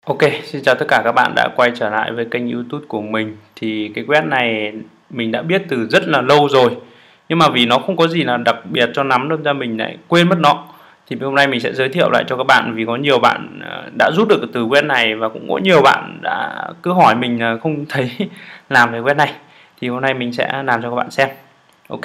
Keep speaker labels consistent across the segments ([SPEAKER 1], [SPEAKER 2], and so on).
[SPEAKER 1] Ok, xin chào tất cả các bạn đã quay trở lại với kênh YouTube của mình. Thì cái web này mình đã biết từ rất là lâu rồi, nhưng mà vì nó không có gì là đặc biệt cho lắm nên ra mình lại quên mất nó. Thì hôm nay mình sẽ giới thiệu lại cho các bạn, vì có nhiều bạn đã rút được từ web này và cũng có nhiều bạn đã cứ hỏi mình là không thấy làm về web này. Thì hôm nay mình sẽ làm cho các bạn xem. Ok.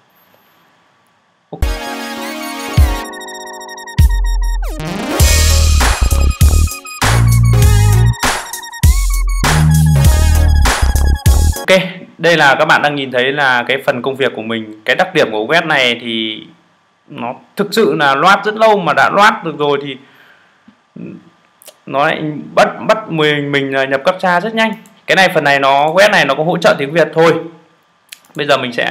[SPEAKER 1] Ok, đây là các bạn đang nhìn thấy là cái phần công việc của mình. Cái đặc điểm của web này thì nó thực sự là loát rất lâu, mà đã loát được rồi thì nó lại bắt mình nhập captcha rất nhanh. Cái này phần này web này nó có hỗ trợ tiếng Việt thôi. Bây giờ mình sẽ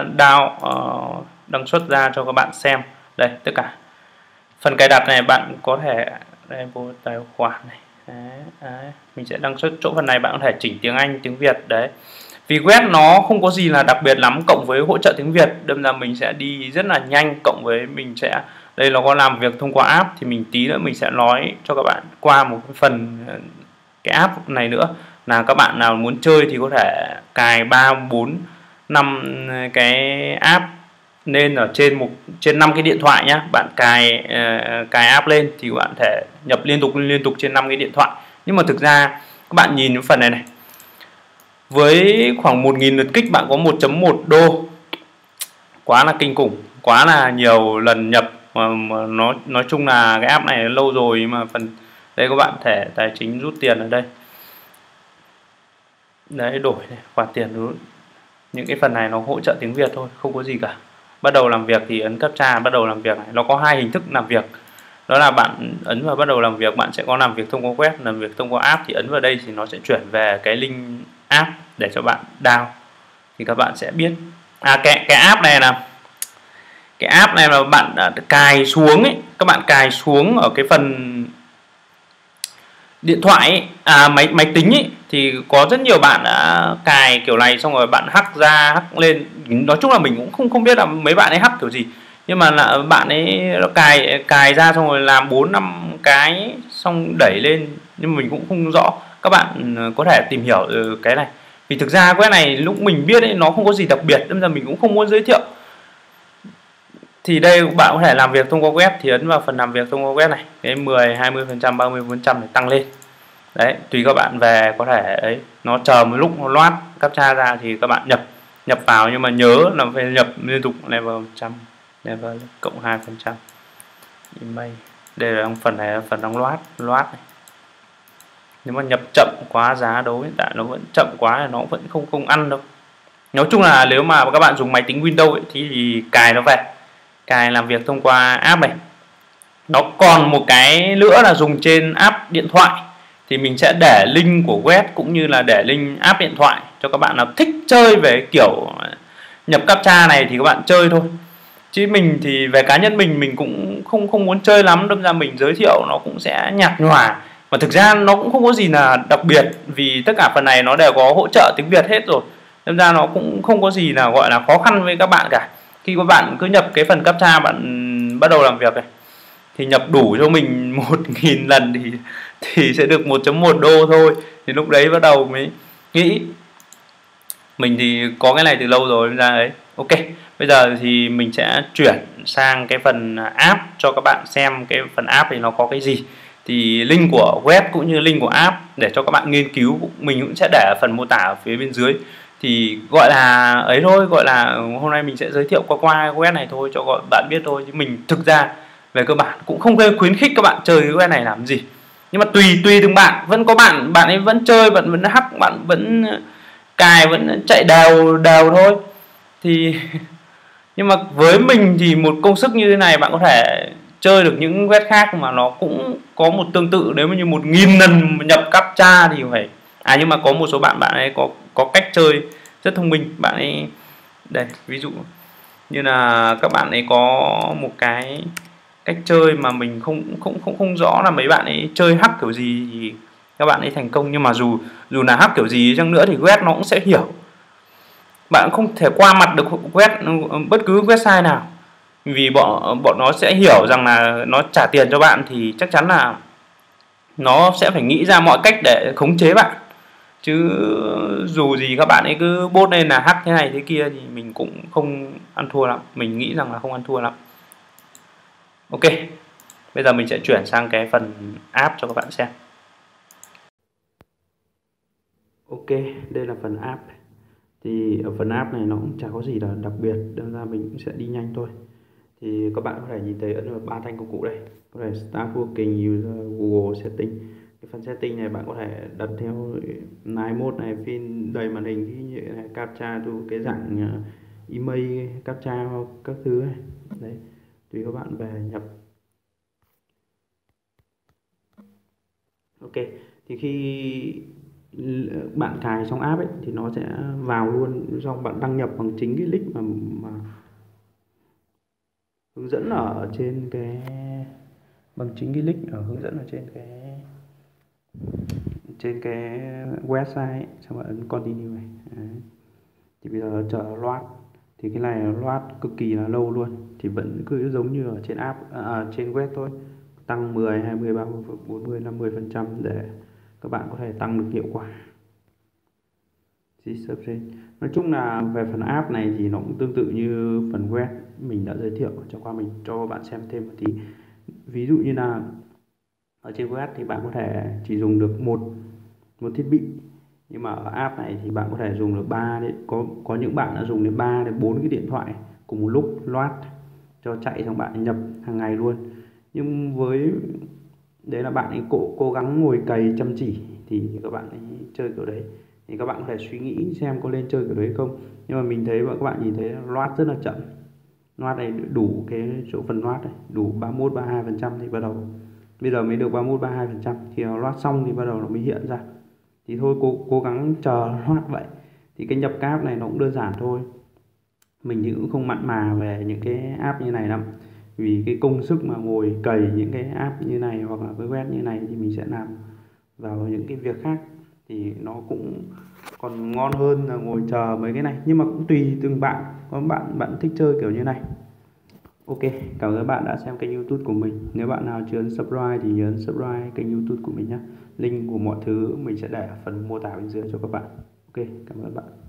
[SPEAKER 1] đăng xuất ra cho các bạn xem. Đây, tất cả phần cài đặt này bạn có thể đây, vô tài khoản này. Đấy. Mình sẽ đăng xuất chỗ phần này, bạn có thể chỉnh tiếng Anh, tiếng Việt đấy. Vì web nó không có gì là đặc biệt lắm, cộng với hỗ trợ tiếng Việt, đâm ra mình sẽ đi rất là nhanh. Cộng với mình sẽ đây nó có làm việc thông qua app, thì mình tí nữa mình sẽ nói cho các bạn qua một cái phần cái app này nữa, là các bạn nào muốn chơi thì có thể cài 3, 4, 5 cái app nên ở trên 5 cái điện thoại nhá. Bạn cài app lên thì bạn thể nhập liên tục trên 5 cái điện thoại. Nhưng mà thực ra các bạn nhìn cái phần này với khoảng 1.000 lượt kích bạn có 1.1 đô, quá là kinh khủng, quá là nhiều lần nhập. Mà nói chung là cái app này lâu rồi, mà phần đây các bạn thể tài chính rút tiền ở đây đấy, đổi này, khoản tiền đúng. Những cái phần này nó hỗ trợ tiếng Việt thôi, không có gì cả. Bắt đầu làm việc thì ấn captcha bắt đầu làm việc này. Nó có hai hình thức làm việc, đó là bạn ấn vào bắt đầu làm việc, bạn sẽ có làm việc thông qua web, làm việc thông qua app. Thì ấn vào đây thì nó sẽ chuyển về cái link app để cho bạn download, thì các bạn sẽ biết cái app này là bạn cài xuống ấy, các bạn cài xuống ở cái phần điện thoại ấy, máy tính ấy, thì có rất nhiều bạn đã cài kiểu này, xong rồi bạn hack ra hack lên. Nói chung là mình cũng không biết là mấy bạn ấy hack kiểu gì, nhưng mà là bạn ấy nó cài ra xong rồi làm 4-5 cái xong đẩy lên, nhưng mà mình cũng không rõ. Các bạn có thể tìm hiểu cái này, vì thực ra web này lúc mình biết ấy nó không có gì đặc biệt, nên là mình cũng không muốn giới thiệu. Thì đây bạn có thể làm việc thông qua web, thì ấn vào phần làm việc thông qua web này, cái 10, 20%, 30% để tăng lên. Đấy, tùy các bạn về có thể ấy, nó chờ một lúc nó loát captcha ra thì các bạn nhập vào, nhưng mà nhớ là phải nhập liên tục level 100, level cộng 2%. Email. Đây là phần này là phần đang loát này. Nếu mà nhập chậm quá, giá đấu hiện tại nó vẫn chậm quá thì nó vẫn không ăn đâu. Nói chung là nếu mà các bạn dùng máy tính Windows ấy, thì cài nó về, cài làm việc thông qua app này. Nó còn một cái nữa là dùng trên app điện thoại, thì mình sẽ để link của web cũng như là để link app điện thoại cho các bạn nào thích chơi về kiểu nhập captcha này thì các bạn chơi thôi. Chứ mình thì về cá nhân mình cũng không muốn chơi lắm, đâm ra mình giới thiệu nó cũng sẽ nhạt nhòa. Mà thực ra nó cũng không có gì là đặc biệt, vì tất cả phần này nó đều có hỗ trợ tiếng Việt hết rồi, đâm ra nó cũng không có gì là gọi là khó khăn với các bạn cả. Khi các bạn cứ nhập cái phần captcha, bạn bắt đầu làm việc này, thì nhập đủ cho mình 1.000 lần thì sẽ được 1.1 đô thôi. Thì lúc đấy bắt đầu mới nghĩ, mình thì có cái này từ lâu rồi ra đấy. Ok, bây giờ thì mình sẽ chuyển sang cái phần app cho các bạn xem cái phần app thì nó có cái gì. Thì link của web cũng như link của app để cho các bạn nghiên cứu, mình cũng sẽ để ở phần mô tả ở phía bên dưới. Thì gọi là ấy thôi, gọi là hôm nay mình sẽ giới thiệu qua web này thôi cho các bạn biết thôi, chứ mình thực ra về cơ bản cũng không khuyến khích các bạn chơi cái web này làm gì. Nhưng mà tùy từng bạn, vẫn có bạn ấy vẫn chơi, bạn vẫn hack, bạn vẫn cài, vẫn chạy đều thôi. Thì nhưng mà với mình thì một công sức như thế này bạn có thể chơi được những web khác mà nó cũng có một tương tự. Nếu như 1.000 lần nhập captcha thì phải nhưng mà có một số bạn ấy có cách chơi rất thông minh. Bạn ấy đây, ví dụ như là các bạn ấy có một cái cách chơi mà mình không rõ là mấy bạn ấy chơi hack kiểu gì thì các bạn ấy thành công. Nhưng mà dù là hack kiểu gì chăng nữa thì web nó cũng sẽ hiểu. Bạn không thể qua mặt được bất cứ website nào, vì bọn nó sẽ hiểu rằng là nó trả tiền cho bạn thì chắc chắn là nó sẽ phải nghĩ ra mọi cách để khống chế bạn, chứ dù gì các bạn ấy cứ bốt lên là hack thế này thế kia thì mình cũng không ăn thua lắm, mình nghĩ rằng là không ăn thua lắm. Ok, bây giờ mình sẽ chuyển sang cái phần app cho các bạn xem. Ok, đây là phần app. Thì ở phần app này nó cũng chả có gì là đặc biệt, đơn ra mình cũng sẽ đi nhanh thôi. Thì các bạn có thể nhìn thấy ấn ba thanh công cụ đây, có thể Start Working, User, Google Setting. Cái phần setting này bạn có thể đặt theo night mode này, pin đầy màn hình như này, captcha to cái dạng email, captcha các thứ này. Đấy, tùy các bạn về nhập. Ok, thì khi bạn cài xong app ấy thì nó sẽ vào luôn, xong bạn đăng nhập bằng chính cái link mà hướng dẫn ở trên cái, bằng chính cái link ở hướng dẫn ở trên cái website ấy. Xong bạn ấn continue này. Đấy. Thì bây giờ chờ load, thì cái này load cực kỳ là lâu luôn, thì vẫn cứ giống như ở trên app, trên web thôi, tăng 10, 20, 30, 40, 50% để các bạn có thể tăng được hiệu quả. Nói chung là về phần app này thì nó cũng tương tự như phần web mình đã giới thiệu cho qua, mình cho bạn xem thêm một tí. Ví dụ như là ở trên web thì bạn có thể chỉ dùng được một thiết bị, nhưng mà ở app này thì bạn có thể dùng được 3 đấy, có những bạn đã dùng đến 3 đến 4 cái điện thoại cùng một lúc loát cho chạy, xong bạn nhập hàng ngày luôn. Nhưng với đấy là bạn ấy cố gắng ngồi cày chăm chỉ thì các bạn ấy chơi kiểu đấy, thì các bạn có thể suy nghĩ xem có lên chơi kiểu đấy không. Nhưng mà mình thấy các bạn nhìn thấy loát rất là chậm, loát này đủ cái số phần loát này đủ 31 32% thì bắt đầu, bây giờ mới được 31 32%, khi nó loát xong thì bắt đầu nó mới hiện ra. Thì thôi cố gắng chờ loát vậy. Thì cái nhập các app này nó cũng đơn giản thôi, mình thì cũng không mặn mà về những cái app như này lắm, vì cái công sức mà ngồi cày những cái app như này hoặc là cái web như này thì mình sẽ làm vào những cái việc khác, thì nó cũng còn ngon hơn là ngồi chờ mấy cái này. Nhưng mà cũng tùy từng bạn, có bạn thích chơi kiểu như này. Ok, cảm ơn các bạn đã xem kênh YouTube của mình. Nếu bạn nào chưa ấn subscribe thì nhớ ấn subscribe kênh YouTube của mình nhé. Link của mọi thứ mình sẽ để ở phần mô tả bên dưới cho các bạn. Ok, cảm ơn các bạn.